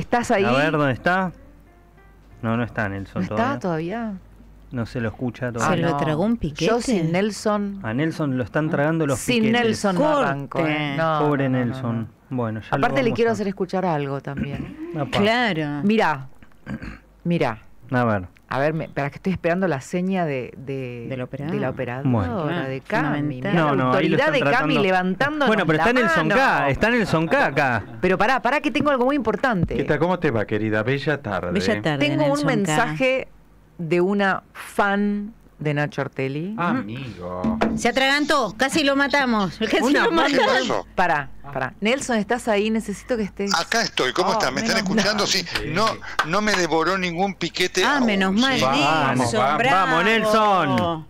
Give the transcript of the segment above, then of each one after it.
¿Estás ahí? A ver, ¿dónde está? No, no está Nelson ¿No está todavía? No se lo escucha todavía. ¿Se lo tragó un piquete? Yo sin Nelson... A Nelson lo están tragando los sin piquetes. Nelson no arranco. No, Pobre no, no, Nelson. no. Bueno, ya aparte le quiero hacer escuchar algo también. Claro. Mirá. A ver. Para que estoy esperando la seña de la operadora, Bueno. de Cami. Mirá No, la ahí lo autoridad están de Cami tratando. levantando. Bueno, pero está Nelson K. Está Nelson K acá. Pero pará que tengo algo muy importante. ¿Qué tal? ¿Cómo te va, querida? Bella tarde. Bella tarde. Tengo un Nelson K. mensaje de una fan de Nacho Ortelli. Amigo. Se atragantó, casi lo matamos. Casi lo matamos. Pará. Nelson, ¿estás ahí? Necesito que estés. Acá estoy, ¿cómo están? ¿Me están escuchando? Sí, no me devoró ningún piquete. Ah, menos mal, sí. Nelson. Vamos, Nelson.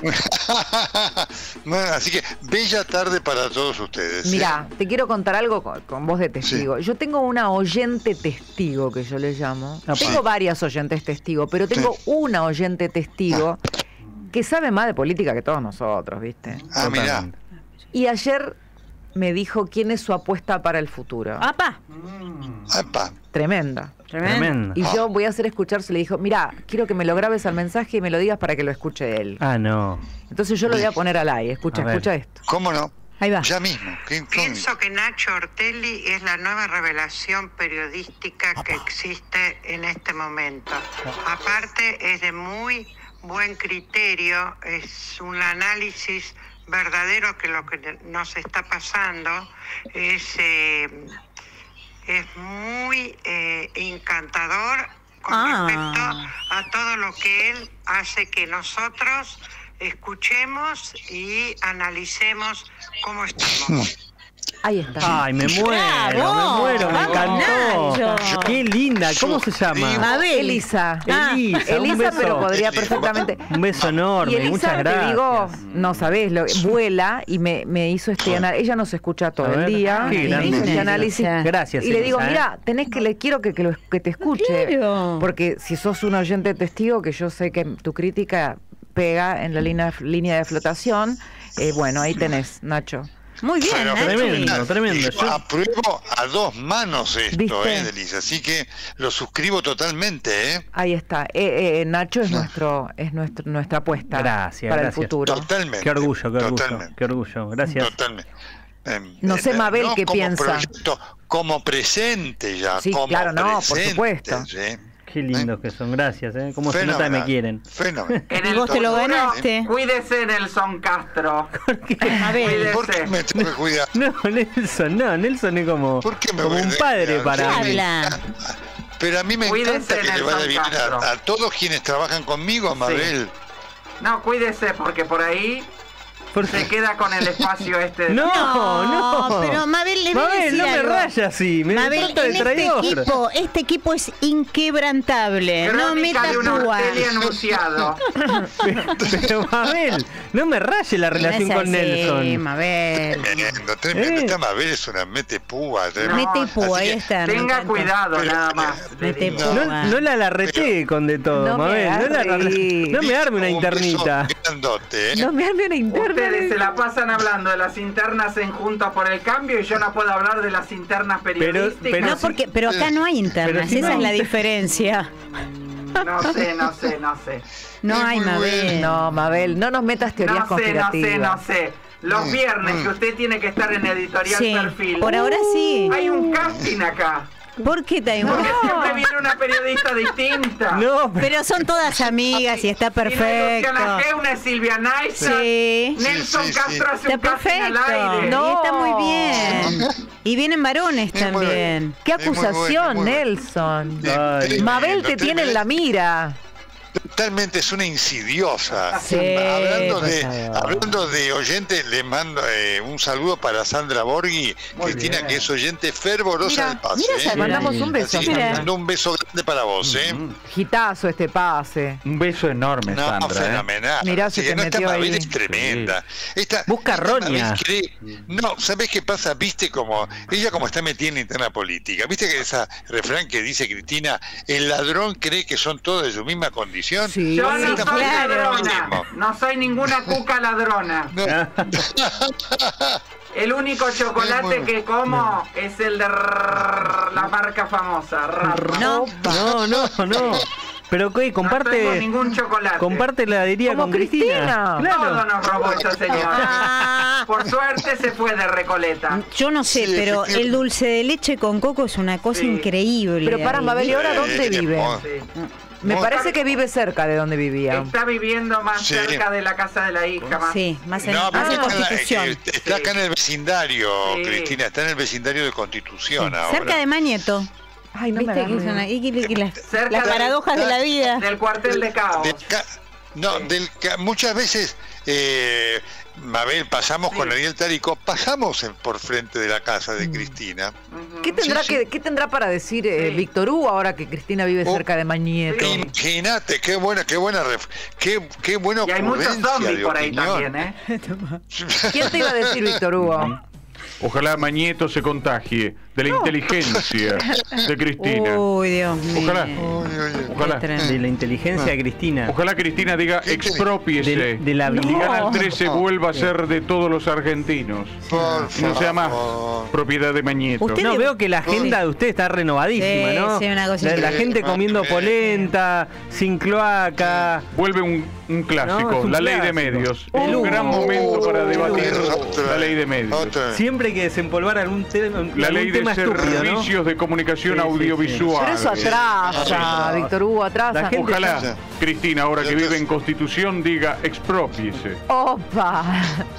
Bueno, así que bella tarde para todos ustedes. Mirá, te quiero contar algo con voz de testigo. Yo tengo una oyente testigo, que yo le llamo. Tengo varias oyentes testigo, pero tengo una oyente testigo que sabe más de política que todos nosotros, ¿viste? Ah, mirá. Y ayer me dijo quién es su apuesta para el futuro. ¡Apa! Tremenda. Tremenda. Y yo voy a hacer escucharse, le dijo, mira, quiero que me lo grabes al mensaje y me lo digas para que lo escuche él. Ah, no. Entonces yo lo voy a poner al aire. Escucha esto. ¿Cómo no? Ahí va. Ya mismo. Pienso que Nacho Ortelli es la nueva revelación periodística que existe en este momento. Aparte es de muy buen criterio, es un análisis verdadero que lo que nos está pasando es muy encantador con respecto a todo lo que él hace que nosotros escuchemos y analicemos cómo estamos. Ahí está. Ay, me muero, me encantó. Nacho. Qué linda, ¿cómo se llama? Mabel. Elisa. Elisa, un beso. Pero podría perfectamente. Un beso enorme, Y Elisa, muchas gracias. te digo, no sabés, vuela y me hizo este análisis. Ella nos escucha todo el día. Qué Y me grande. hizo este análisis. Gracias, Y le digo, Elisa, mira, quiero que te escuche. Claro. Porque si sos un oyente testigo, que yo sé que tu crítica pega en la línea de flotación, bueno, ahí tenés, Nacho. Muy bien, Tremendo. Yo apruebo a dos manos esto, ¿Viste? Delisa. Así que lo suscribo totalmente, Ahí está. Nacho es nuestra apuesta para el futuro. Totalmente. Qué orgullo. Totalmente. Qué orgullo. Gracias. Totalmente. No sé, Mabel, ¿qué como piensa? Proyecto, como presente ya. Sí, como claro, no, por presente, supuesto. ¿sí? Qué lindos que son, gracias. Cómo se nota que me quieren. Fenomenal. Y vos te lo ganaste. Cuídese, Nelson Castro. A ver. ¿Por qué me tengo que cuidar? No, Nelson es como un padre para mí. Pero a mí me encanta que le vaya bien a todos quienes trabajan conmigo, Mabel. No, cuídese porque por ahí se queda con el espacio este. No. Pero Mabel, le voy a decir no me algo. rayas así. Me Mabel, trata de traidor. este equipo es inquebrantable. No meta de un púa. Ortelli anunciado. Pero Mabel, no me raye la relación con Nelson. Mabel. Tremendo. Esta Mabel es una mete púa. Mete púa, ahí está. Tenga cuidado nada más. Mete púa. No la larreté con de todo, Mabel. No me arme una internita. No me arme una interna. Ustedes se la pasan hablando de las internas en Juntos por el Cambio y yo no puedo hablar de las internas periodísticas. Pero acá no hay internas, esa es la diferencia. No sé. No hay, Mabel. No, Mabel, no nos metas teorías conspirativas. No sé. Los viernes que usted tiene que estar en Editorial Perfil. Por ahora sí. Hay un casting acá. ¿Por qué, Taimón? Porque siempre viene una periodista distinta. No, pero son todas amigas y está perfecto. Luciana G, una es Silvia Naisa. Sí. Nelson Castro hace está un casting perfecto. al aire. No. Y está muy bien. Y vienen varones también. Qué acusación, Nelson. Mabel te tiene en la mira. Totalmente, es una insidiosa. Sí, hablando de oyentes, le mando un saludo para Sandra Borghi, Cristina, que es oyente fervorosa del pase. Mira, mandamos un beso. Así que mando un beso grande para vos, Gitazo este pase. Un beso enorme, Sandra. Fenomenal. Mirá, se te metió Mabel ahí. es tremenda. Busca roña. No, ¿sabés qué pasa? Viste como ella como está metida en la interna política. Viste que ese refrán que dice Cristina, el ladrón cree que son todos de su misma condición. opinión. Sí. Yo no soy claro. ladrona. No soy ninguna cuca ladrona. El único chocolate que como es el de la marca famosa. No. No. Pero ¿qué? No tengo Comparte, ningún chocolate. comparte la heladería Como con Cristina. Cristina. Todo nos robó esta señora. Por suerte se fue de Recoleta. Yo no sé, Sí, pero efectivamente. el dulce de leche con coco es una cosa Sí. increíble. Pero para Mabel, ¿y ahora dónde vive? Sí. Me parece que vive cerca de donde vivía. Está viviendo más Sí. cerca de la casa de la hija. Más. Sí, más en, No, más en pero Constitución. está acá en el vecindario, Sí. Cristina, está en el vecindario de Constitución ahora. Cerca de Mañeto. Ay, no me ¿Viste que agarré. son ahí las Cerca de- paradojas de la vida? Del cuartel de caos. Muchas veces, Mabel, pasamos con Ariel Tarico, pasamos por frente de la casa de Cristina. Ujú. ¿Qué tendrá para decir Sí. Víctor Hugo ahora que Cristina vive cerca de Mañeto? Imagínate, qué buena qué buena Y hay muchos ocurrencia zombies de por ahí opinión. también, ¿eh? ¿Quién te iba a decir, Víctor Hugo? Ojalá Mañeto se contagie de la inteligencia de Cristina. Uy, Dios mío. Ojalá. Qué Ojalá. tremendo. De la inteligencia de Cristina. Ojalá Cristina diga expropiese. De la Y habilidad. Canal 13 vuelva a ser de todos los argentinos. Por Y no sea más favor. propiedad de Mañeto. Usted- No, veo que la agenda de usted está renovadísima, Sí, ¿no? sí, una cosa la increíble. gente comiendo polenta, sin cloaca. Vuelve un clásico, No, es un la ley de clásico. medios. El Un Hugo. gran momento para debatir Otra la vez, ley de medios. otra vez. Siempre hay que desempolvar algún, La algún ley de tema estúpido, ¿no? servicios de comunicación Sí, sí, audiovisual. Pero eso atrasa, Víctor Hugo, La atrasa. gente- Ojalá Cristina, ahora que vive en Constitución, diga expropiese. Opa.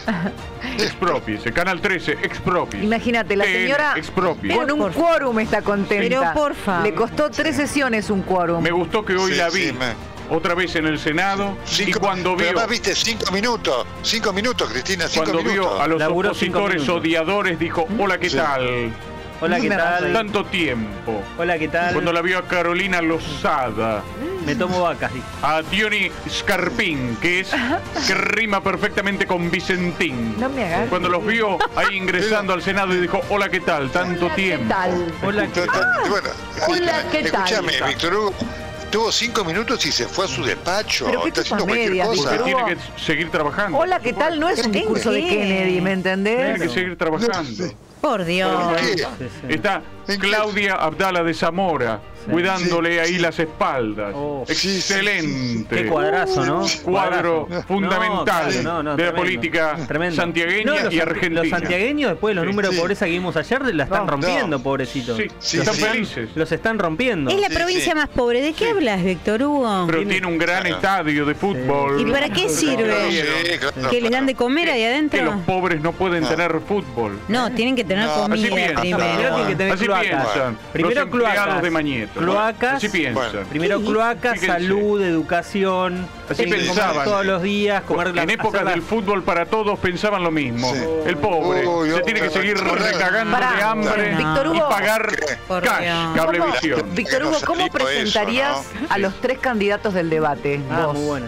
Expropiese. Canal 13, expropiese. Imagínate, la TN, señora expropiese. con un por- quórum está contenta. Pero por favor. Le costó 3 sesiones un quórum. Me gustó que hoy Sí, la sí, vi otra vez en el Senado y cuando pero vio, además viste 5 minutos, Cristina, 5 cuando minutos. vio a los Laburó 5 opositores minutos. odiadores, dijo, hola, ¿qué Sí. tal? Hola, ¿qué tal? Tanto tiempo. Hola, ¿qué tal? Cuando la vio a Carolina Lozada, Me tomo vacas, dijo. a Diony Scarpín, que rima perfectamente con Vicentín. No me agarres. Cuando los vio ahí ingresando al Senado y dijo, hola, ¿qué tal? Tanto ¿Qué tiempo. tal? Hola, ¿qué tal? Bueno, Hola, ¿qué tal? escúchame, Víctor Hugo, tuvo 5 minutos y se fue a su despacho. Pero qué Está haciendo culpa cualquier media, cosa. Porque Víctor tiene que seguir trabajando. Hola, ¿qué tal? No es un discurso de ¿Qué? Kennedy, ¿me entendés? Tiene que seguir trabajando. Por Dios. ¿Por qué? Sí, sí. Está Claudia Abdala de Zamora, cuidándole ahí las espaldas. Oh. Excelente. Qué cuadrazo, ¿no? Cuadro fundamental No, de la tremendo. política Tremendo. santiagueña No, los y santi- argentina. Los santiagueños, después de los Sí. números de Sí. pobreza que vimos ayer, la están No, rompiendo, no. pobrecitos. Sí, Sí, están sí. felices. Los están rompiendo. Es la Sí, provincia sí. más pobre. ¿De qué hablas, Víctor Hugo? Pero tiene un gran Claro. estadio de fútbol. ¿Y para qué sirve? Sí, claro, ¿Que les dan de comer ahí Que los adentro? pobres no pueden tener fútbol. No, tienen que tener No, Así comida piensan. primero. Primero tienen que tener Así cloacas. piensan. Primero los empleados cloacas. de Mañeto. Cloacas. Así piensan. Bueno. Primero cloacas, Fíjense. salud, educación. Así tienen que comer pensaban. todos los días, comer En épocas del fútbol para todos pensaban lo mismo. Sí. El pobre Uy, se uy, tiene que uy, seguir uy, recagando Pará, de hambre Víctor y Hugo. pagar Por cash, Dios. cablevisión. Víctor Hugo, ¿cómo Salió eso, presentarías ¿no? a los 3 candidatos del debate? Ah, vos? muy bueno.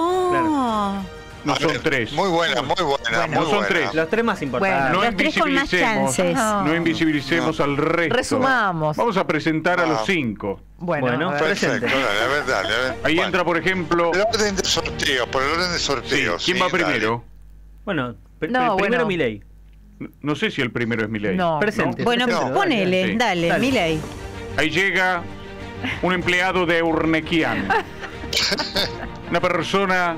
Oh. No A son ver, 3. Muy buena, muy buena, Bueno, muy no son buena. 3. Los 3 más importantes. No Los 3 con más invisibilicemos, chances. no invisibilicemos al resto. Resumamos. Vamos a presentar a No. los 5. Bueno, Bueno, a ver. Perfecto, Presente. dale, a ver, dale, a ver. Ahí Bueno, entra, por ejemplo, el orden de sorteo, por el orden de sí, sorteo. ¿quién sí, va dale. primero? Bueno, No, primero bueno. Milei. No sé si el primero es Milei. No. Presente. Bueno, presente, ponele, Sí. dale, Dale. Milei. Ahí llega un empleado de Urnequian. Una persona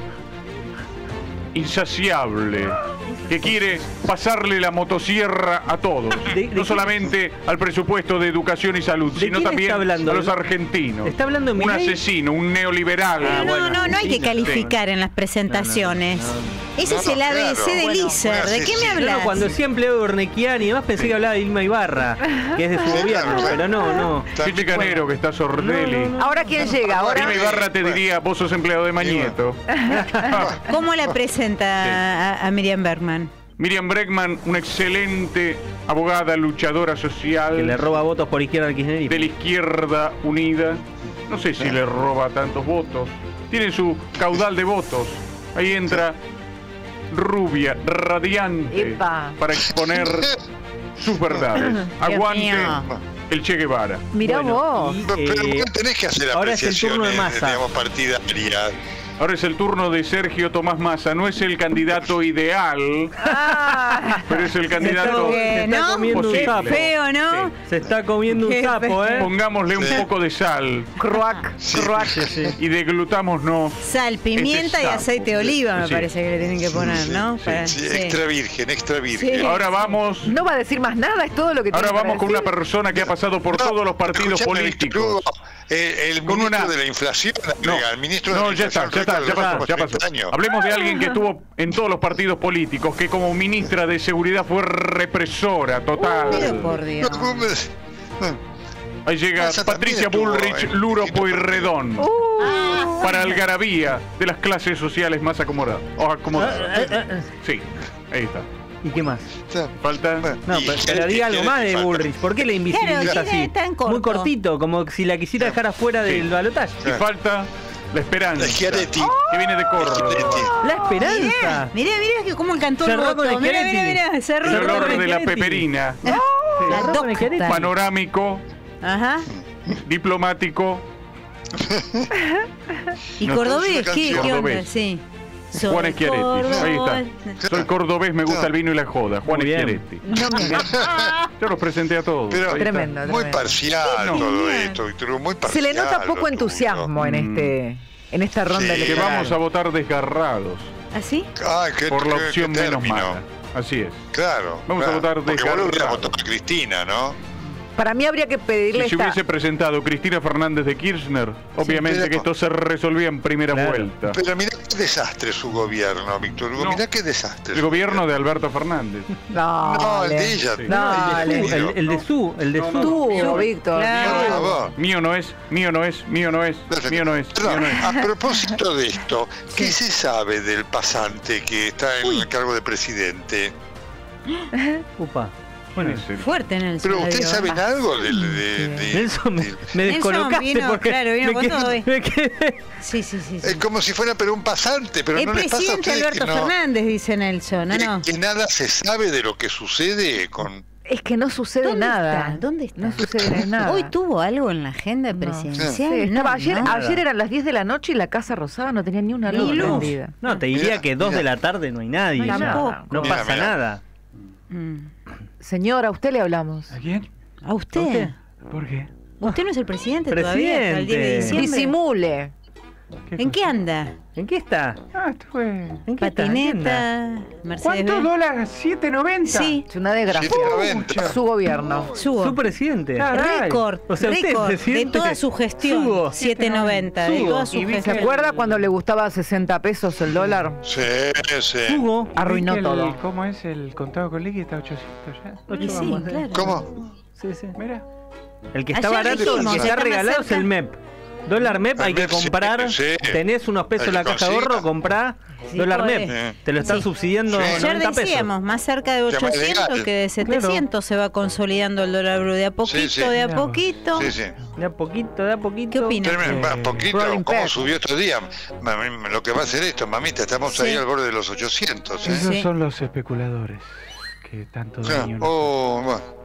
insaciable que quiere pasarle la motosierra a todos. ¿De No qué? solamente al presupuesto de educación y salud, ¿De sino quién también está hablando? a los argentinos. ¿Está hablando de Un Milei? asesino, un neoliberal. Pero no, bueno, no, no hay que sí, calificar en las presentaciones. Ese No, es no, el ABC claro. de Bueno, Lícer. ¿De qué me sí, sí. hablas? No, cuando decía empleado de Urnequian y demás pensé que hablaba de Ilma Ibarra, que es de su gobierno, pero no. Qué chicanero que está Sordelli. Ahora, ¿quién llega? Ahora. Ilma Ibarra te diría, vos sos empleado de Mañeto. ¿Cómo la presenta a Miriam Bergman? Miriam Bregman, una excelente abogada, luchadora social Que le roba votos por izquierda al kirchnerismo. de la izquierda unida. No sé si le roba tantos votos. Tiene su caudal de votos. Ahí entra rubia, radiante, Epa. para exponer sus verdades. Dios Aguante mío. el Che Guevara. Mirá vos. Pero tenés que hacer ahora es el turno de apreciaciones, Massa. digamos, partidarias. Ahora es el turno de Sergio Tomás Massa. No es el candidato ideal, pero es el candidato Se está comiendo un posible. sapo. Feo, ¿no? Sí, se está comiendo un Qué sapo, feo. Pongámosle un poco de sal Cruac, cruac. y deglutámonos. Sal, pimienta y sapo. aceite de oliva, me Sí. parece que le tienen que poner, ¿no? Para- Sí, sí. extra virgen, extra virgen. Sí. Ahora vamos. No va a decir más nada, es todo lo que Ahora tiene para vamos con una decir. persona que ha pasado por todos los partidos Escuchame, políticos. Víctor Hugo, el Con ministro una- de la inflación, el ministro de No, la ya está, inflación, ya récord pasó, de los 30 años. Hablemos de alguien que estuvo en todos los partidos políticos, que como ministra de Seguridad fue represora total. Pero por Dios. Ahí llega Massa también Patricia estuvo Bullrich, en Luro distintos Pueyrredón. Para algarabía de las clases sociales más acomodadas. Sí, ahí está. ¿Y qué más? Falta. No, pero diga algo más de Bullrich. ¿Por qué le invisibiliza Claro, así? está en corto. Muy cortito, como si la quisiera dejar afuera del balotaje. Y falta la esperanza. La Schiaretti. Que viene de Córdoba. La esperanza. Mirá que cómo cantó el Cerró con voto. Mirá, Schiaretti. mirá, El cerró olor con de la Schiaretti. peperina. La Cerró con Schiaretti. docta. Panorámico, Ajá. diplomático. ¿Y No, cordobés? es una ¿Qué canción. onda? Cordobés. Sí. Juan Schiaretti. Ahí está. Soy cordobés, me gusta el vino y la joda. Juan Muy bien. Schiaretti. No me Yo los presenté a todos. Pero- Ahí está. Tremendo, Muy tremendo. parcial No. todo esto, Víctor Hugo, muy Se parcial. le nota poco lo tuyo. entusiasmo en esta ronda Sí. Que electoral. vamos a votar desgarrados ¿Así? Ay, qué- por la qué- opción qué menos término. mala. Así es. Claro. Vamos a claro. votar Porque vos le hubieras desgarrado. votado a Cristina, ¿no? Para mí habría que pedirle Si se esta... hubiese presentado Cristina Fernández de Kirchner, obviamente pero- que esto se resolvía en primera Claro. vuelta. Pero mirá qué desastre su gobierno, Víctor Hugo. No. Mirá qué desastre. El gobierno de Alberto Fernández. No, el de ella. Dale. El de su. Tú, Víctor. Por favor. Mío no es, mío no es, mío no es, Perfecto. mío no es, Perdón, mío no es. a propósito de esto, ¿qué se sabe del pasante que está en el cargo de presidente? Upa. Bueno, Fuerte, Nelson. Pero ¿ustedes digo. saben algo de Nelson, me Nelson descolocaste vino, porque claro, vino me con quedé- todo hoy. me quedé- Sí, sí, sí. sí. Es como si fuera pero un pasante, pero El no les pasa a presidente ustedes Alberto que, no, Fernández, dice Nelson, ¿no? no? que nada se sabe de lo que sucede con... Es que no sucede ¿Dónde nada. está? ¿Dónde está? No sucede nada. ¿Hoy tuvo algo en la agenda No. presidencial? Sí, estaba ayer, no. ayer eran las 10 de la noche y la Casa Rosada no tenía ni una luz Ni luz. prendida. No, te diría Mira, que 2 mira. de la tarde no hay nadie. No hay ya. nada. No Mira, pasa mira. nada. Mm. Señora, a usted le hablamos. ¿A quién? ¿A usted? ¿Usted? ¿Por qué? ¿Usted no es el presidente todavía hasta el 10 de Presidente. diciembre? Disimule. ¿En qué anda? ¿En qué está? Ah, esto fue... ¿En qué está? ¿En qué anda? Patineta, Mercedes ¿Cuántos Benz. dólares? ¿7.90. Sí, Es una desgracia. 7.90. Su gobierno. subo. Su presidente. Récord, O sea, usted es récord de presidente. toda su gestión. Subo. 7.90, de Subo. toda su Y vi que ¿Se gestión. acuerda cuando le gustaba 60 pesos el dólar? Sí, sí. Hugo. Arruinó ¿Viste todo. ¿Cómo es el contado con liqui? Está 800 ya. Y sí, claro. ¿Cómo? Sí, sí. Mira. El que está Ayer barato, dijimos, el que está está más regalado es cerca. el MEP. Dólar MEP hay El que MEP, sí, comprar. sí. Tenés unos pesos en Hay la que caja de ahorro, consiga. comprá Sí, dólar podés. MEP. Te lo están Sí. subsidiando Sí. 90 Ayer pesos. decíamos, más cerca de Llama 800 legal. que de 700 se va consolidando el dólar blue. De a poquito, sí. de a Mirá vos. poquito. Sí, sí. De a poquito, de a poquito. ¿Qué opina? Tremendo, va, poquito, Rolling ¿cómo Peg. subió estos días? Lo que va a hacer esto, mamita, estamos Sí. ahí al borde de los 800, ¿eh? Esos Sí. son los especuladores que tanto Claro. daño nos Oh, bueno.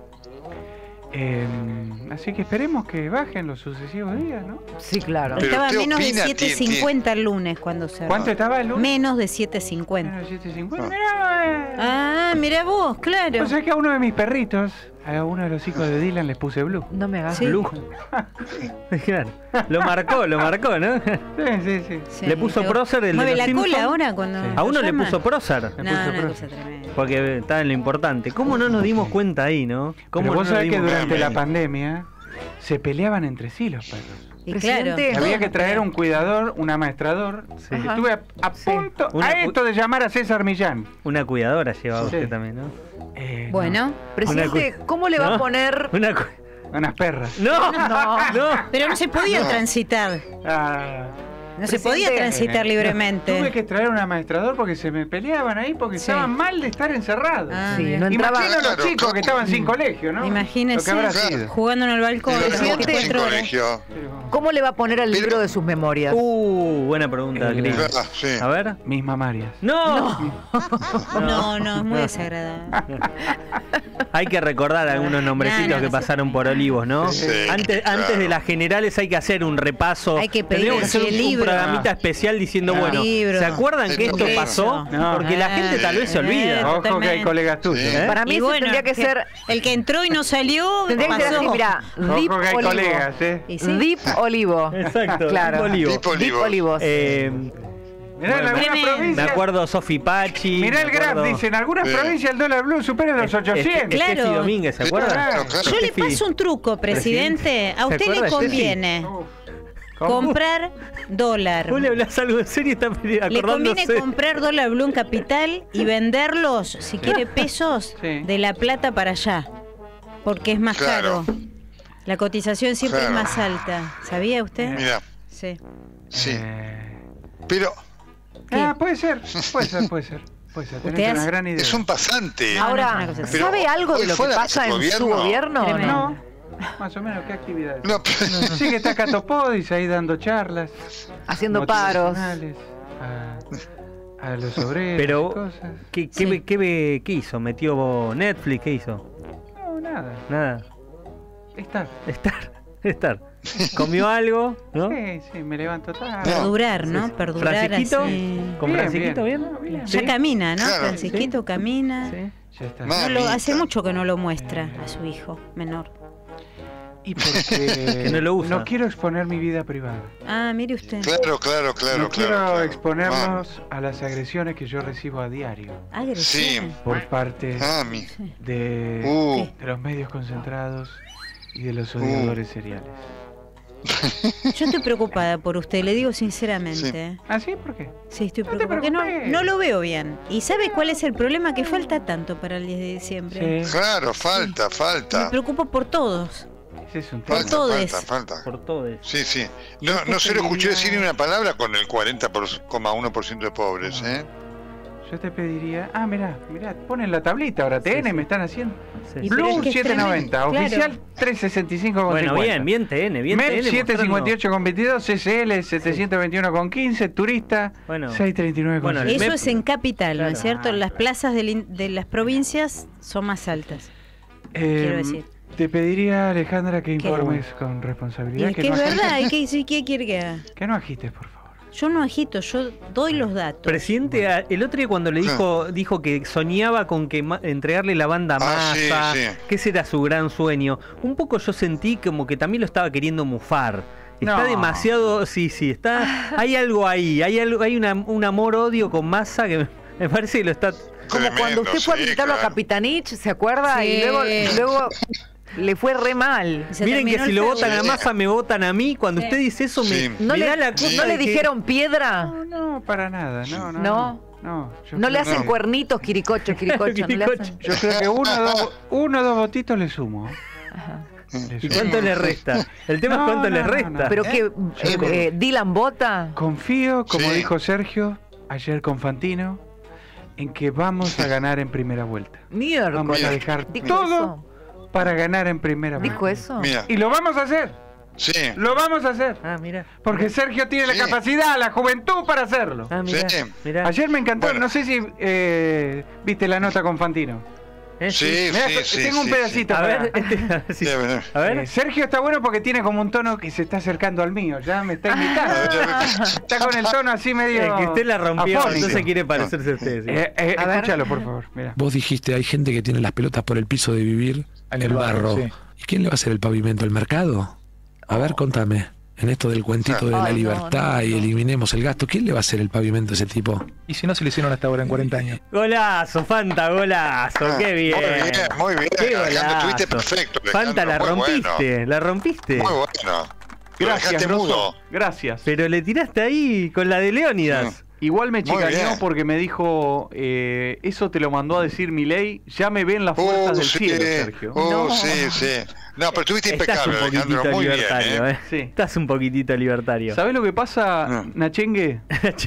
así que esperemos que bajen los sucesivos días, ¿no? Sí, claro. Pero Estaba usted menos de opina, 7.50 el lunes cuando se ¿Cuánto estaba el lunes? Menos de 7.50. Menos de 7.50. Ah. Mirá, Ah, mira vos, claro. O sea que a uno de mis perritos, a uno de los hijos de Dylan les puse Blue. No me hagas Sí. Blue. Claro. Lo marcó, ¿no? Sí, sí, sí. Sí, Le puso te- prócer el de Mueve los la Simpson. cola ahora cuando. Sí. A uno lo le llaman. puso prócer. No, una cosa tremenda. Porque está en lo importante. ¿Cómo no nos dimos cuenta ahí, no? ¿Cómo Pero vos no nos sabés que dimos durante cuenta? la pandemia se peleaban entre sí los perros. Y Presidente. claro. Había que traer un cuidador, un amaestrador. Sí. Ajá. Estuve a punto Una a esto de llamar a César Millán. Una cuidadora llevaba Sí. usted también, ¿no? No, Bueno, Presidente, ¿cómo le va ¿No? a poner? Una unas perras. No, No. no. pero no se podía transitar. Ah, No se podía transitar libremente. Tuve que traer un amaestrador porque se me peleaban ahí porque estaban mal de estar encerrados. Sí, no entraba. Imagino los chicos que estaban sin colegio, ¿no? Imagínese, Lo que habrá sido. jugando en el balcón. Sin colegio. ¿Cómo le va a poner al libro de sus memorias? Buena pregunta, Cris. Sí. A ver. Mis mamarias. ¡No! No, es muy desagradable. Hay que recordar algunos nombrecitos No, que pasaron por Olivos, ¿no? Sí, Antes de las generales hay que hacer un repaso. Hay que pedir Tendríamos que hacer el un libro. programita especial diciendo, bueno, Libro. ¿se acuerdan que esto Eso. pasó? No. Porque la gente tal vez se olvida. Ojo que hay Totalmente. colegas tuyos. Sí. Para mí Y eso bueno, tendría que ser. El que entró y no salió, Tendría que ser pasó. así, mira, Deep Ojo que hay Olivo. colegas, Y sí. Deep Olivo. Exacto. Claro. Olivo. Tipo Deep Olivos. Olivos. Mirá, en algunas Tremendo. Me provincias. acuerdo Sofi Pachi. Mirá el me graph, acuerdo- dice, en algunas Sí. provincias el dólar blue supera los 800. Claro. Steffi Domínguez, ¿se acuerdan? Claro. Yo le Steffi. paso un truco, presidente. A ¿Se usted le acuerda, Steffi? conviene Uf. ¿Cómo? comprar dólar. Vos le hablas algo en serio y está Le conviene acordándose. comprar dólar blue en capital y venderlos, si quiere pesos, Sí. de La Plata para allá. Porque es más Claro. caro. La cotización siempre Claro. es más alta. ¿Sabía usted? Mira, Sí. sí. Pero Puede ser. ¿Usted Tenés una hace? gran idea. es un pasante. No, Ahora, una cosa así. Pero ¿sabe algo de hoy lo que fuera pasa el en su gobierno? Tremendo. No, más o menos, ¿qué actividades? No, pero- Sí que está Catopodis ahí dando charlas. Haciendo paros. motivacionales a los obreros y Pero, cosas. Sí. ¿qué hizo? ¿Metió Netflix? ¿Qué hizo? No, nada. Nada. Estar. ¿Comió algo? ¿No? Sí, me levanto tarde. Perdurar, ¿no? Perdurar ¿Francisquito? así. ¿Con Bien, Francisquito bien? bien. Ya ¿Sí? camina, ¿no? Claro. Francisquito camina. Sí. Ya está. No Mamita. hace mucho que no lo muestra a su hijo menor. Y porque Que no lo usa. no quiero exponer mi vida privada. Ah, mire usted. Claro. No quiero claro. exponernos a las agresiones que yo recibo a diario Agresión. por parte de, ¿Qué? de los medios concentrados y de los odiadores seriales. Yo estoy preocupada por usted, le digo sinceramente. ¿eh? ¿Ah, sí? ¿Por qué? Sí, estoy No te preocupada. Porque preocupes. no lo veo bien. ¿Y sabe cuál es el problema? Que falta tanto para el 10 de diciembre. Sí, Claro, falta. Me preocupo por todos. ese es un tema. Falta, todes. falta. Por todo eso. Sí. No se lo escuché decir ni una palabra con el 40,1% de pobres, ¿eh? Yo te pediría... Ah, mirá, ponen la tablita ahora. TN me están haciendo. Sí. Y pero Blue es que es 790, tremendo, oficial 365,50. Bueno, bien TN, bien MEP TN. 758,22, CCL 721,15, turista Bueno. 639,5. Bueno, el Eso MEP. es en capital, ¿no es Claro. cierto? Las plazas de las provincias son más altas. quiero decir. Te pediría, Alejandra, que informes con Y responsabilidad. es que es no verdad, agites, ¿qué quiere que haga? que no agites, por favor. Yo no agito, yo doy los datos. Presidente, el otro día cuando le dijo que soñaba con que entregarle la banda a Massa, sí. que ese era su gran sueño. Un poco yo sentí como que también lo estaba queriendo mufar. Está No. demasiado, sí, hay algo ahí, hay un amor-odio con Massa que me parece que lo está... Como cuando usted fue a visitarlo a Capitanich, ¿se acuerda? Sí. Y luego le fue re mal. Se Miren que terminó si el lo feudo. votan a Massa, me votan a mí. Cuando usted dice eso, Sí. ¿No me le, da la cosa ¿no le de que- dijeron piedra? No, para nada, no. Yo ¿No le creo hacen que- cuernitos, quiricocho? ¿No le hacen? Yo creo que uno o dos votitos le sumo. Le ¿Y sumo. cuánto le resta? El tema es cuánto le resta. no. ¿Pero que Dylan vota? Confío, como Sí. dijo Sergio ayer con Fantino, en que vamos a ganar en primera vuelta. Miércoles. Vamos a dejar ¿Dijo todo para ganar en primera vuelta. ¿Dijo eso? Mira, Y lo vamos a hacer. sí. Lo vamos a hacer. Ah, mira. Porque Sergio tiene la Sí. capacidad, la juventud para hacerlo. Ah, mira. Sí. Mirá. Ayer me encantó, Bueno. no sé si viste la nota con Fantino. Sí, Mirá, sí, tengo un sí, pedacito. A ver, para- sí. Sí, bueno. A ver. Sergio está bueno porque tiene como un tono que se está acercando al mío, ya me está imitando. Está con el tono así medio. Que usted la rompió, afónico. entonces quiere parecerse a usted. sí. A ver. Escúchalo, por favor. Mira. Vos dijiste, hay gente que tiene las pelotas por el piso de vivir en el barro. sí. ¿Y quién le va a hacer el pavimento? ¿El mercado? A ver, contame. En esto del cuentito de la Ay, no, libertad no, y no. eliminemos el gasto, ¿quién le va a hacer el pavimento a ese tipo? Y si no se le hicieron hasta ahora en 40 años. Golazo, Fanta, golazo. Qué bien. Muy bien. Qué Alejandro, estuviste golazo. perfecto. Fanta, la Alejandro, muy rompiste, bueno. la rompiste. Muy bueno. Lo Gracias, dejaste Grosso. mudo. Gracias. Pero le tiraste ahí con la de Leónidas. Igual me Muy chicaneó bien. porque me dijo, eso te lo mandó a decir Milei, ya me ven las fuerzas del cielo, Sergio. Sí. No, pero estuviste Estás un impecable, Alejandro, poquitito muy bien. libertario, Sí. Estás un poquitito libertario. ¿Sabés lo que pasa, Nachengue?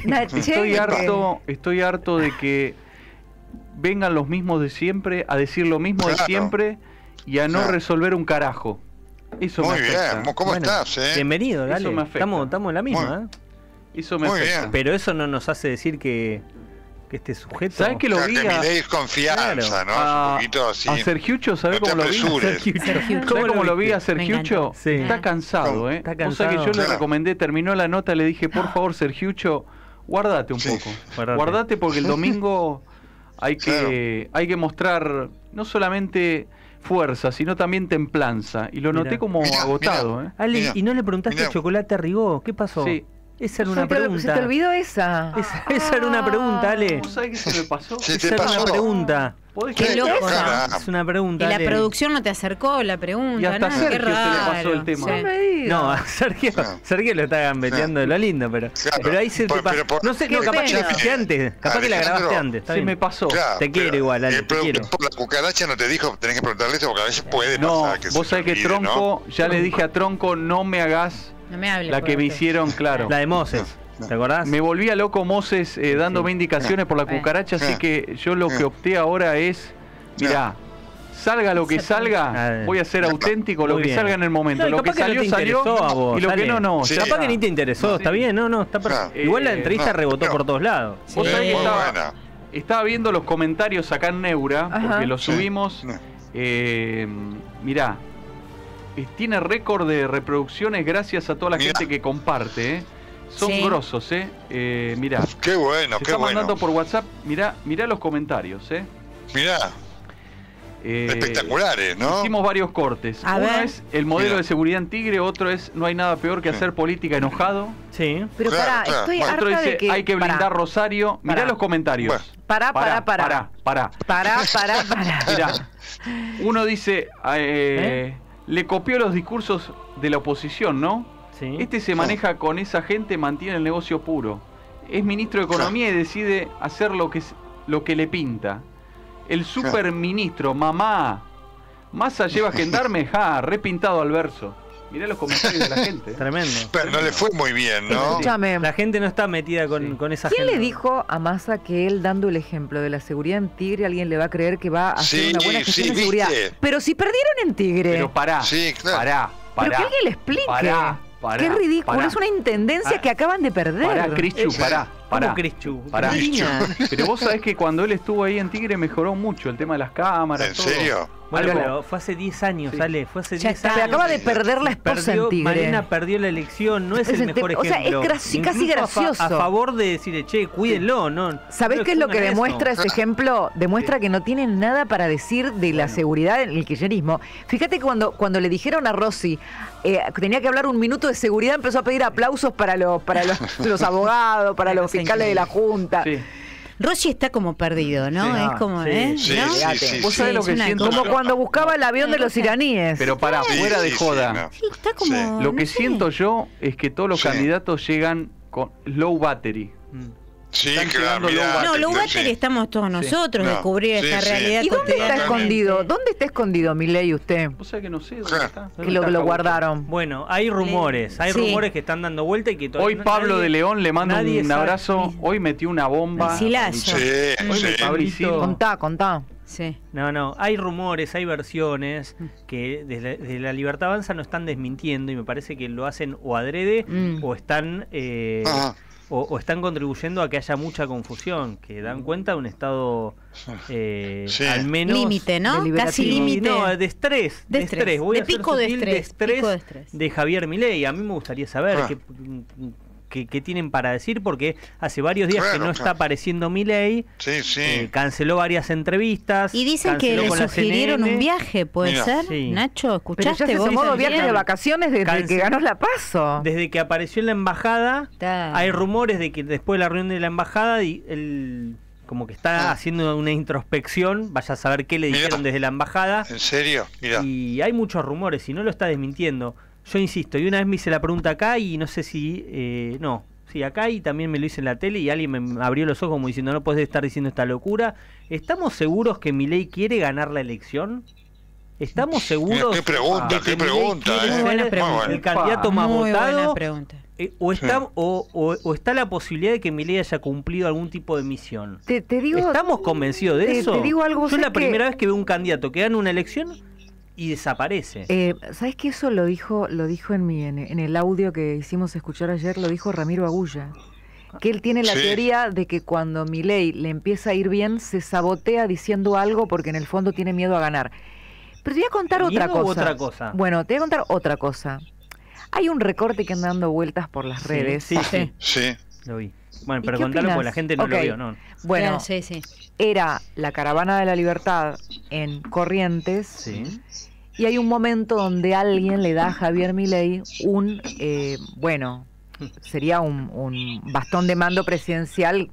Estoy harto de que vengan los mismos de siempre a decir lo mismo de siempre y a no resolver un carajo. Eso Muy me afecta. bien, ¿cómo estás? Bienvenido, dale. Eso me afecta. Estamos en la misma, Eso me Muy afecta. bien. Pero eso no nos hace decir que este sujeto... ¿Sabés que lo Claro, vi que a, Milei es confianza, ¿no? Es un poquito así. a Sergiucho? ¿Sabés No te cómo lo vi? apresures. ¿Cómo ¿Cómo lo vi viste? a Sergiucho? Sí. Está cansado, ¿eh? Está O sea que yo cansado. le recomendé, terminó la nota, le dije, por favor, Sergiucho, guardate un poco. Guardate porque el domingo hay que mostrar no solamente fuerza, sino también templanza. Y lo noté como agotado, ¿eh? Ale, ¿y no le preguntaste a Chocolate Rigó? ¿Qué pasó? Sí. Esa era una pregunta. Se te olvidó esa. Esa era una pregunta, Ale. ¿Vos sabés qué se me pasó? Esa era una pregunta. Qué loco, ¿no? Es una pregunta. Y la Ale. producción no te acercó la pregunta. Y hasta nada, Sergio qué se le raro. pasó el tema. Sí. No, a Sergio lo está gambeteando de lo lindo, pero ahí se te pasó. No sé, no, capaz que la hiciste antes. Capaz que la grabaste antes. Está Se bien. me pasó. Claro, Te quiero pero igual, Ale, el te quiero. productor por la cucaracha no te dijo, tenés que preguntarle eso porque a veces puede No, pasar que vos se sabés que olvide, Tronco, ya le dije a Tronco, no me hagas No me hables. la que me hicieron, claro. La de Moses. ¿Te acordás? Me volvía loco Moses dándome indicaciones por la cucaracha, así que yo lo que opté ahora es, mirá, salga lo que salga, voy a ser auténtico, lo Muy que bien. salga en el momento. No, y lo que capaz salió, no te salió, interesó a vos, y lo que Ale. no, Sí. ya Capaz está. que ni te interesó, está bien, no, está perfecto. Igual la entrevista rebotó por todos lados. Vos sabés que Muy buena. estaba viendo los comentarios acá en Neura, porque los subimos. Mirá, tiene récord de reproducciones gracias a toda la gente que comparte, Son grosos, mirá. Qué bueno, Se qué está bueno. mandando por WhatsApp, mirá los comentarios, Mirá. Espectaculares, ¿no? Hicimos varios cortes. A Uno ver. es el modelo de seguridad en Tigre, otro es no hay nada peor que hacer política enojado. Sí. Pero pará, estoy Otro harta dice de que... hay que blindar Rosario. Mirá los comentarios. Pará. Pará. Mirá. Uno dice, le copió los discursos de la oposición, ¿no? Sí. Este se maneja con esa gente, mantiene el negocio puro. Es ministro de Economía y decide hacer lo que le pinta. El superministro, mamá. Massa lleva gendarme, repintado al verso. Mirá los comentarios de la gente. Tremendo. Pero no le fue muy bien, ¿no? Escúchame. La gente no está metida con esa ¿Quién gente. le dijo a Massa que él, dando el ejemplo de la seguridad en Tigre, alguien le va a creer que va a hacer una buena gestión de seguridad? Pero si perdieron en Tigre. Pero pará. Pará. Pero que alguien le explique. Pará. Qué ridículo, es una intendencia que acaban de perder. Pará, Crichu, pará. ¿Cómo Crichu? Pará. Marina. Pero vos sabés que cuando él estuvo ahí en Tigre mejoró mucho el tema de las cámaras. ¿En todo. serio? Bueno, pero fue hace 10 años, Ale, fue hace 10 años. Pero acaba de perder la esposa en Tigre. Marina perdió la elección, no es el mejor ejemplo. O sea, es casi Incluso gracioso. A favor de decirle, che, cuídenlo, ¿no? ¿Sabés qué es lo que demuestra ese ejemplo? Demuestra que no tienen nada para decir de la seguridad en el kirchnerismo. Fíjate que cuando le dijeron a Rossi que tenía que hablar un minuto de seguridad, empezó a pedir aplausos para los abogados, para los fiscales de la Junta. Sí. Rossi está como perdido, ¿no? Sí. Es como, Sí, ¿no? sí. Vos sabés lo que siento. Como cuando buscaba el avión de los iraníes. Pero pará, fuera de joda. Sí, está como. Lo que no sé. siento yo es que todos los candidatos llegan con low battery. Sí, Están claro, llegando mirá. No, lo sí. battery estamos todos nosotros, No, descubrir sí, esta sí. realidad ¿Y dónde está cotidiana. escondido? ¿Dónde está escondido, Milei, usted? Vos sabés que no sé dónde está. Que lo guardaron. Bueno, hay rumores que están dando vuelta y que todavía Hoy Pablo de León le mando nadie un sabe. abrazo. Hoy metió una bomba. Silazo. Hoy me Pablito. Contá. Sí. No, hay rumores, hay versiones que desde la Libertad Avanza no están desmintiendo y me parece que lo hacen o adrede o están o están contribuyendo a que haya mucha confusión, que dan cuenta de un estado al menos límite, ¿no? deliberativo. Casi límite. No, de estrés, De estrés. Voy De a ser pico de sutil, estrés, pico de estrés. de Javier Milei. A mí me gustaría saber qué tienen para decir, porque hace varios días que no está apareciendo Milei. Sí. Canceló varias entrevistas. Y dicen que canceló le con la sugirieron CNN. un viaje, ¿puede Mira. ser? Sí. Nacho, Pero ¿escuchaste ya se vos? sumó dos viajes de también? vacaciones desde que ganó la PASO. Desde que apareció en la embajada, Está. hay rumores de que después de la reunión de la embajada y él como que está haciendo una introspección, vaya a saber qué le dijeron desde la embajada. ¿En serio? Mirá. Y hay muchos rumores y no lo está desmintiendo. Yo insisto, y una vez me hice la pregunta acá y no sé si... Sí, acá y también me lo hice en la tele y alguien me abrió los ojos como diciendo no puedes estar diciendo esta locura. ¿Estamos seguros que Milei quiere ganar la elección? ¿Estamos seguros ¿Qué pregunta, de que qué Milei pregunta, quiere ser buena pregunta. el candidato más Muy votado? buena pregunta. ¿O está la posibilidad de que Milei haya cumplido algún tipo de misión? Te digo, ¿Estamos convencidos de eso? te digo algo, Yo es la ¿sabes primera vez que veo un candidato que gana una elección y desaparece. ¿sabes que eso lo dijo en el audio que hicimos escuchar ayer, lo dijo Ramiro Agulla? Que él tiene la teoría de que cuando Milei le empieza a ir bien, se sabotea diciendo algo porque en el fondo tiene miedo a ganar. Pero te voy a contar otra cosa. Bueno, te voy a contar otra cosa. Hay un recorte que anda dando vueltas por las redes. Sí. Lo vi. Bueno, pero contalo porque la gente no lo vio, ¿no? Bueno, Claro, sí. era la Caravana de la Libertad en Corrientes. Sí. Y hay un momento donde alguien le da a Javier Milei sería un bastón de mando presidencial,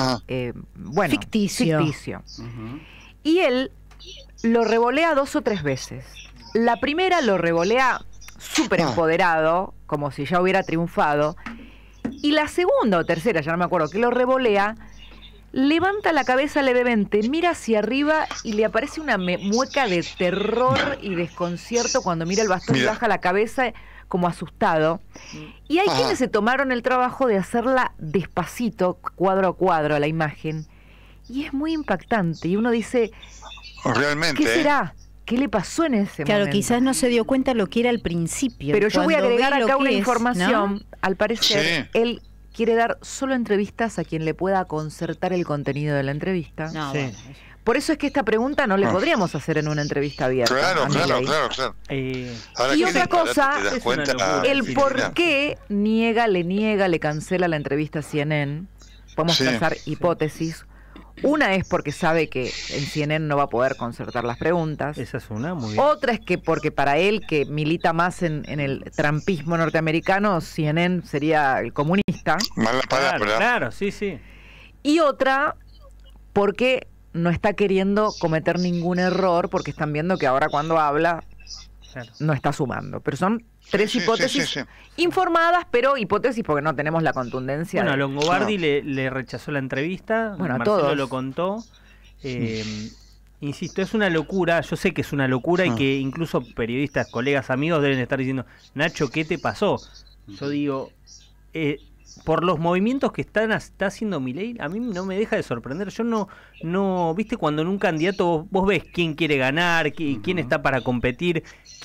ficticio. Uh-huh. Y él lo revolea 2 o 3 veces. La primera lo revolea súper empoderado, como si ya hubiera triunfado. Y la segunda o tercera, ya no me acuerdo, que lo revolea, levanta la cabeza levemente, mira hacia arriba y le aparece una mueca de terror y desconcierto cuando mira el bastón y baja la cabeza como asustado. Y hay quienes se tomaron el trabajo de hacerla despacito, cuadro a cuadro, a la imagen. Y es muy impactante. Y uno dice, realmente, ¿qué será? ¿Qué le pasó en ese momento? Claro, quizás no se dio cuenta lo que era al principio. Pero yo voy a agregar acá una información. ¿no? Al parecer, él quiere dar solo entrevistas a quien le pueda concertar el contenido de la entrevista. No, Sí. bueno. Por eso es que esta pregunta no le podríamos hacer en una entrevista abierta. Claro. a Milei. Ahora Y que otra cosa, te das es cuenta, una locura. El sí, por mira. qué le cancela la entrevista a CNN. Podemos trazar hipótesis. Una es porque sabe que en CNN no va a poder concertar las preguntas. Esa es una, muy bien. Otra es que porque para él, que milita más en el trumpismo norteamericano, CNN sería el comunista. Mala palabra. Claro, sí. Y otra, porque no está queriendo cometer ningún error, porque están viendo que ahora cuando habla no está sumando. Pero son 3 hipótesis informadas, pero hipótesis porque no tenemos la contundencia. Bueno, a Longobardi le rechazó la entrevista, bueno, a Marcelo todos lo contó. Insisto, es una locura, yo sé que es una locura y que incluso periodistas, colegas, amigos deben estar diciendo, Nacho, ¿qué te pasó? Yo digo, por los movimientos que está haciendo Milei, a mí no me deja de sorprender. Yo no viste cuando en un candidato vos ves quién quiere ganar, quién está para competir,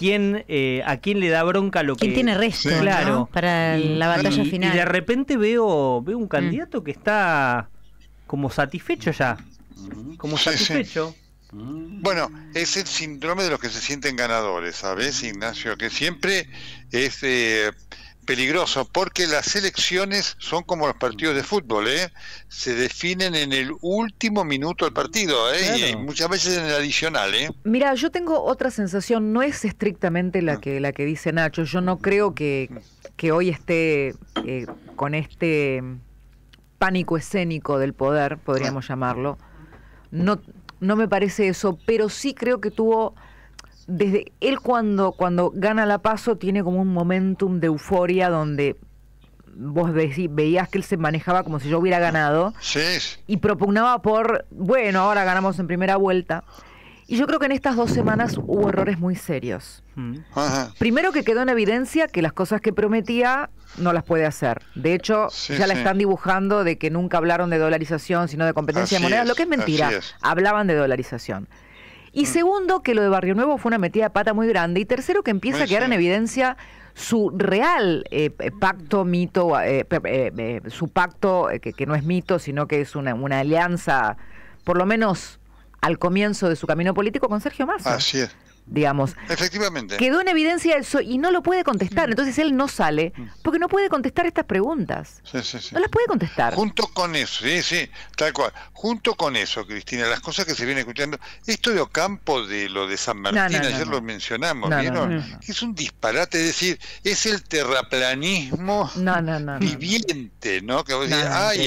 a quién le da bronca lo que... ¿Quién tiene resto, claro, ¿no? Para la batalla final? Y de repente veo un candidato que está como satisfecho ya, como satisfecho. Bueno, es el síndrome de los que se sienten ganadores, ¿sabes, Ignacio? Que siempre es peligroso, porque las elecciones son como los partidos de fútbol, se definen en el último minuto del partido, Claro. Y muchas veces en el adicional, Mira, yo tengo otra sensación, no es estrictamente la que dice Nacho. Yo no creo que hoy esté con este pánico escénico del poder, podríamos llamarlo. No me parece eso, pero sí creo que tuvo... Desde él cuando gana la PASO tiene como un momentum de euforia donde vos veías que él se manejaba como si yo hubiera ganado y propugnaba por, bueno, ahora ganamos en primera vuelta. Y yo creo que en estas 2 semanas hubo errores muy serios. Primero, que quedó en evidencia que las cosas que prometía no las puede hacer. De hecho, ya la están dibujando de que nunca hablaron de dolarización, sino de competencia de monedas, lo que es mentira. Hablaban de dolarización. Y segundo, que lo de Barrio Nuevo fue una metida de pata muy grande. Y tercero, que empieza a quedar en evidencia su real pacto, mito, su pacto, que no es mito, sino que es una alianza, por lo menos al comienzo de su camino político, con Sergio Massa. Así es. Digamos. Efectivamente. Quedó en evidencia eso y no lo puede contestar. Entonces él no sale porque no puede contestar estas preguntas. No las puede contestar. Junto con eso, tal cual. Junto con eso, Cristina, las cosas que se vienen escuchando, esto de Ocampo, de lo de San Martín, ayer lo mencionamos, ¿vieron? Es un disparate, es decir, es el terraplanismo viviente, ¿no? Que vos decís,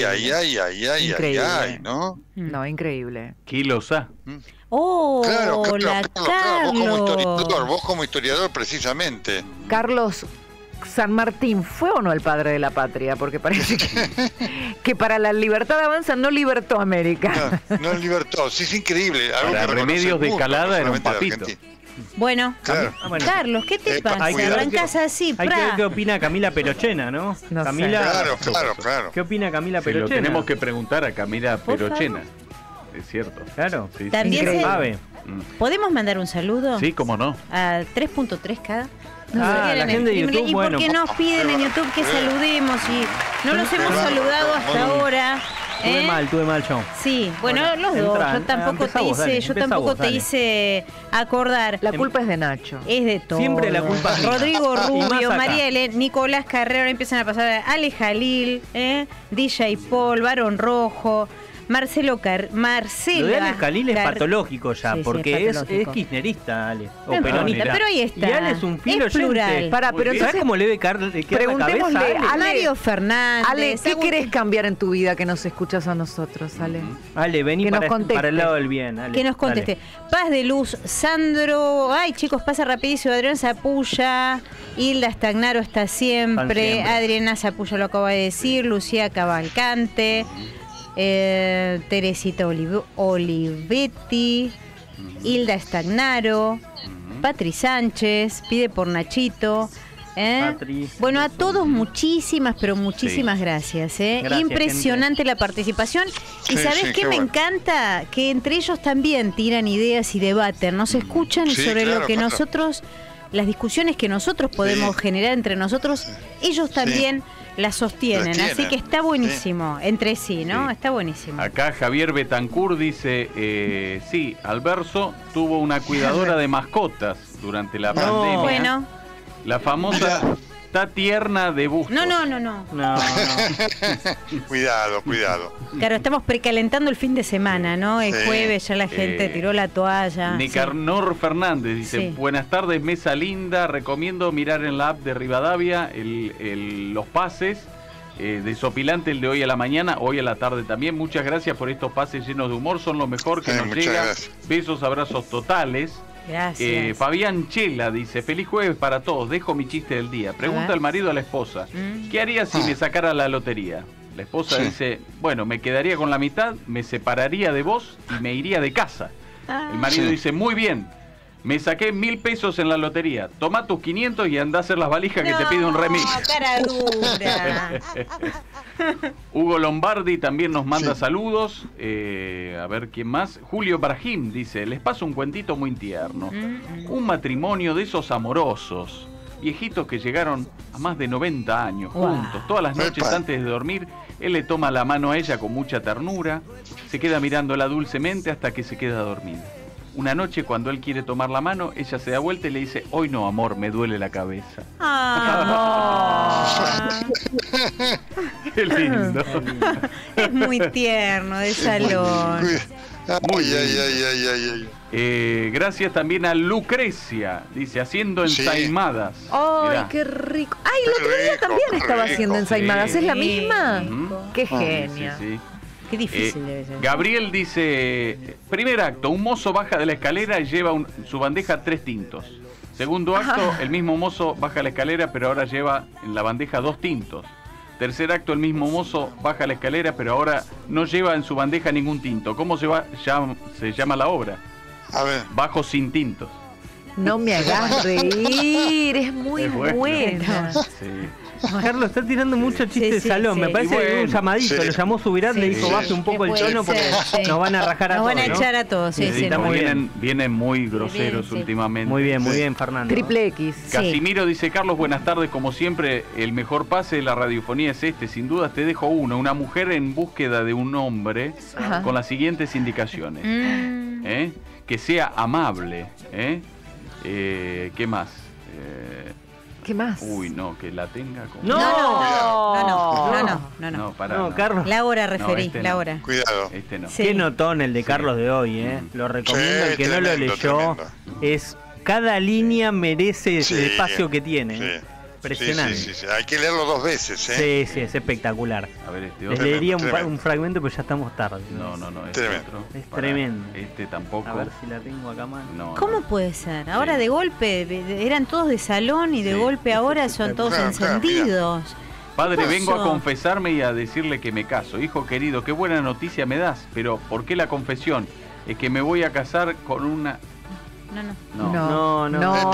ay, ¿no? No, increíble. Kilosa. Oh, claro, la Carlos, vos como historiador precisamente. Carlos, San Martín fue o no el padre de la patria, porque parece que para la Libertad Avanza no libertó a América. No libertó, sí, es increíble. Algo para que Remedios de mundo, Calada no era un solamente papito. Bueno, bueno. Carlos, ¿qué te pasa? Arrancás así, Hay que ver qué opina Camila Perochena, ¿no? No Camila, sé. Claro. ¿Qué opina Camila Se lo Perochena? tenemos que preguntar a Camila Por Perochena. Es cierto. Claro. Sí, También Increíble. Sabe. ¿Podemos mandar un saludo? Sí, cómo no. A 3.3K. La gente de YouTube, ¿Y bueno. por qué nos piden en YouTube que saludemos? Y no los hemos saludado hasta ahora. Tuve mal yo. Sí, bueno, los dos. Yo tampoco te hice acordar. La culpa es de Nacho. Es de todo. Siempre la culpa es mía. Rodrigo Y más Rubio, acá. María Elena, Nicolás Carrero, empiezan a pasar Ale Jalil, DJ Paul, Barón Rojo, Marcelo Lo de Ale Jalil es patológico ya, Sí, porque es patológico. es kirchnerista, Ale. O No peronista. importa, pero ahí está. Y Ale es un filo Es plural. oyente. Pará, pero ¿Sabés entonces cómo le debe quedar la cabeza preguntémosle a Ale? a Mario Fernández. Ale, ¿qué Agustín- querés cambiar en tu vida que nos escuchas a nosotros, Ale? Ale, vení Que nos para conteste. el lado del bien. Ale. Que nos conteste. Paz de Luz, Sandro. Ay, chicos, pasa rapidísimo. Adrián Zapulla. Hilda Stagnaro está siempre. Siempre. Adriana Zapulla lo acaba de decir. Lucía Cavalcante. Teresita Olivetti. Hilda Stagnaro. Patri Sánchez. Pide por Nachito. Patri. Bueno, a todos muchísimas, pero muchísimas gracias. Gracias, Impresionante la participación. Y Sí, ¿sabés sí, qué qué me bueno. encanta? Que entre ellos también tiran ideas y debaten. Nos escuchan Sí, sobre claro, lo que claro. nosotros, las discusiones que nosotros podemos generar entre nosotros, ellos también las sostienen. Las tienen. Así que está buenísimo. Entre sí, ¿no? Sí. Está buenísimo. Acá Javier Betancourt dice, sí, Alberso tuvo una cuidadora de mascotas durante la pandemia. Bueno, La famosa Tatierna de Bustos. no. No. Cuidado. Claro, estamos precalentando el fin de semana, ¿no? El Sí. jueves ya la gente tiró la toalla. Nicanor Fernández dice, Sí. buenas tardes, mesa linda, recomiendo mirar en la app de Rivadavia los pases, desopilante el de hoy a la mañana, hoy a la tarde también. Muchas gracias por estos pases llenos de humor, son lo mejor que Sí, nos muchas llega. gracias. Besos, abrazos totales. Gracias. Fabián Chela dice, feliz jueves para todos, dejo mi chiste del día. Pregunta ver. al marido a la esposa, ¿qué haría si me sacara la lotería? La esposa dice, bueno, me quedaría con la mitad, me separaría de vos y me iría de casa. El marido dice, muy bien, me saqué 1.000 pesos en la lotería, toma tus 500 y andá a hacer las valijas que te pide un remix. Cara dura. Hugo Lombardi también nos manda saludos. A ver quién más. Julio Brahim dice, les paso un cuentito muy tierno. Un matrimonio de esos amorosos, viejitos que llegaron a más de 90 años juntos. Todas las noches Epa. antes de dormir, él le toma la mano a ella con mucha ternura, se queda mirándola dulcemente hasta que se queda dormida. Una noche, cuando él quiere tomar la mano, ella se da vuelta y le dice, hoy no, amor, me duele la cabeza. Qué lindo. Es muy tierno, de salón. Muy Ay. Gracias también a Lucrecia, dice, haciendo Sí. ensaimadas. ¡Ay, Mirá. qué rico! ¡Ay, el otro día rico, también qué estaba rico. haciendo ensaimadas! Sí. ¿Es la misma? Ujú. ¡Qué Sí, genia! sí, sí. Qué difícil debe ser. Gabriel dice, primer acto, un mozo baja de la escalera y lleva su bandeja 3 tintos. Segundo acto, el mismo mozo baja la escalera pero ahora lleva en la bandeja 2 tintos. Tercer acto, el mismo mozo baja la escalera pero ahora no lleva en su bandeja ningún tinto. ¿Cómo se llama la obra? A ver. Bajo sin tintos. No me hagas reír, es muy Es bueno. buena. Sí. Carlos está tirando mucho chiste de Sí, salón. sí. Me parece Y que bueno, un llamadito. sí. Lo llamó Subirat, le dijo Sí. baje un poco el Puede tono porque ser, sí. nos van a rajar a Nos todos. van a ¿no? echar a todos, sí, Sí, sí. está muy muy bien. Vienen muy groseros sí. últimamente. Muy bien, Fernando. Triple X. Sí. Casimiro dice, Carlos, buenas tardes, como siempre, el mejor pase de la radiofonía es este, sin duda te dejo uno, una mujer en búsqueda de un hombre Ajá. con las siguientes indicaciones. Mm. Que sea amable, ¿qué más? ¿Qué más? Uy, no, que la tenga como... No. No. No, pará, No, Carlos. La hora referí, este la no. hora. Cuidado. Este no. Sí. Qué notón el de Sí. Carlos de hoy, Lo recomiendo, Sí, el que no lo tremendo, leyó. tremendo. Es cada línea merece Sí, el espacio que tiene. sí. Impresionante. Sí. Hay que leerlo 2 veces, ¿eh? Sí, es espectacular. A ver, Les leería un fragmento, pero ya estamos tarde. No. Es tremendo. Este tampoco. A ver si la tengo acá más. ¿Cómo puede ser? Ahora de golpe, eran todos de salón y de golpe ahora son todos encendidos. Padre, vengo a confesarme y a decirle que me caso. Hijo querido, qué buena noticia me das. Pero, ¿por qué la confesión? Es que me voy a casar con una... No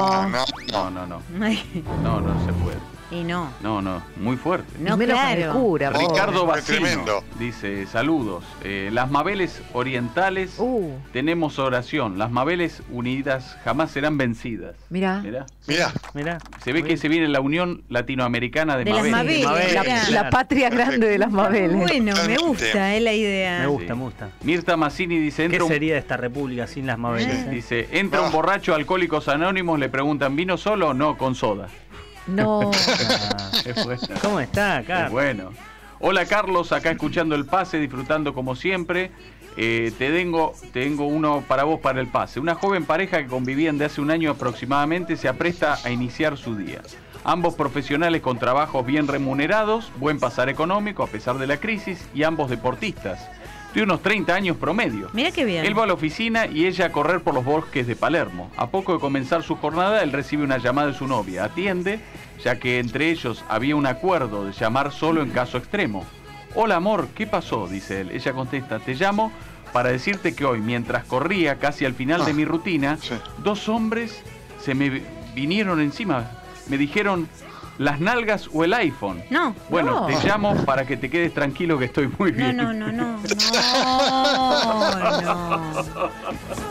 se puede. Y no. No, muy fuerte. No, claro. Cura, Ricardo Bacino dice, saludos. Las Mabeles orientales tenemos oración. Las Mabeles unidas jamás serán vencidas. Mirá. Se ve que se viene la Unión Latinoamericana de Mabeles. La patria grande de las Mabeles. Bueno, me gusta la idea. Me gusta. Mirta Massini dice... ¿Qué sería esta república sin las Mabeles? Dice, entra un borracho a Alcohólicos Anónimos, le preguntan, ¿vino solo o no con soda? No. ¿Cómo está acá? Bueno. Hola Carlos, acá escuchando el pase, disfrutando como siempre. Tengo uno para vos para el pase. Una joven pareja que convivían de hace un año aproximadamente se apresta a iniciar su día. Ambos profesionales con trabajos bien remunerados, buen pasar económico a pesar de la crisis y ambos deportistas. De unos 30 años promedio. Mira qué bien. Él va a la oficina y ella a correr por los bosques de Palermo. A poco de comenzar su jornada, él recibe una llamada de su novia. Atiende, ya que entre ellos había un acuerdo de llamar solo en caso extremo. Hola amor, ¿qué pasó?, dice él. Ella contesta, te llamo para decirte que hoy, mientras corría casi al final de mi rutina, 2 hombres se me vinieron encima. Me dijeron... ¿Las nalgas o el iPhone? No. Bueno, te llamo para que te quedes tranquilo que estoy muy bien. No.